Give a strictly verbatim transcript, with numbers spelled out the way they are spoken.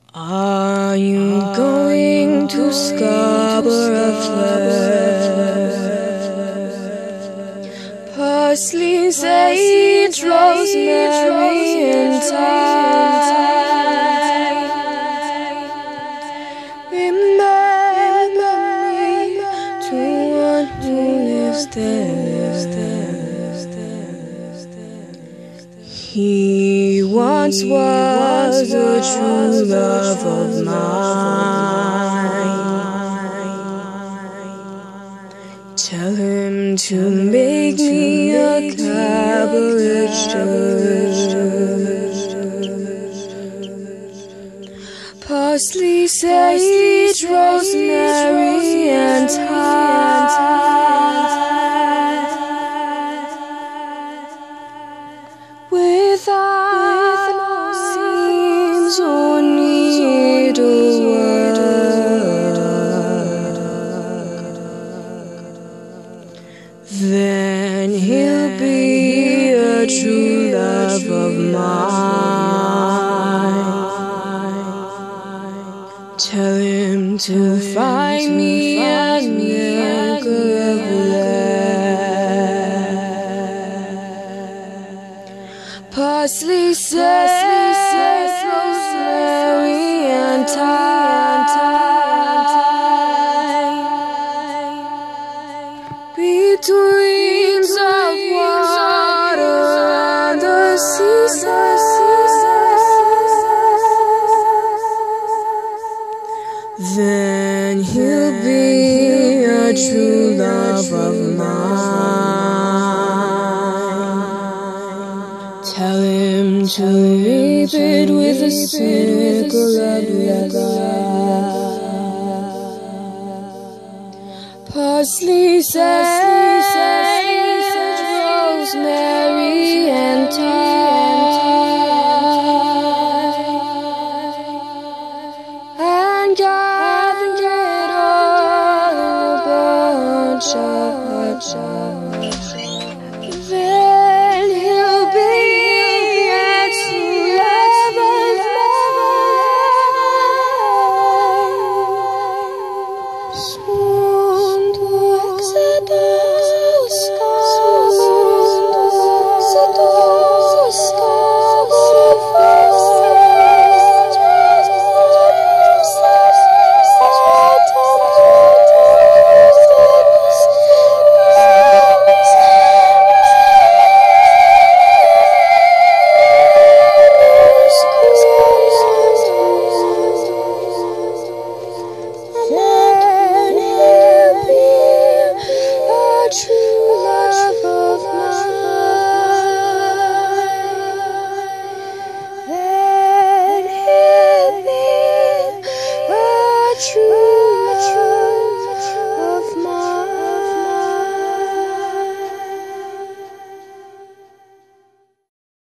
Are you going to Scarborough? Parsley, sage, rosemary, and thyme. Remember me to one who lives there. He once was a true love of mine. Tell him to make me a cabbage dish. Parsley, sage, rosemary, and thyme. Without seams or needlework, then he'll be a true love of mine. Tell him to find me a nickel of lead. Parsley, sage, rosemary, and thyme. Between salt water and the seaside, then he'll be a true love of mine. Tell him to reap it with a sickle of leather. Parsley, sage, rosemary, and thyme.